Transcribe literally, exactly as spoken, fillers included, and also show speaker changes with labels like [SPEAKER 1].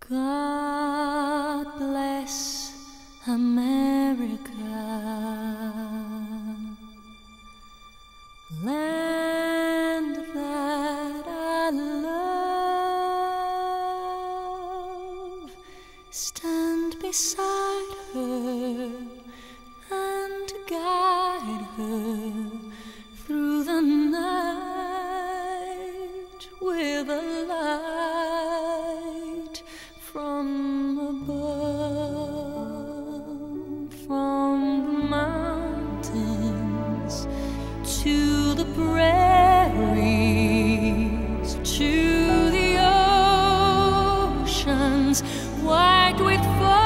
[SPEAKER 1] God bless America, land that I love. Stand beside her and guide her through the night with a light from above, from the mountains to the prairies, to the oceans white with fire.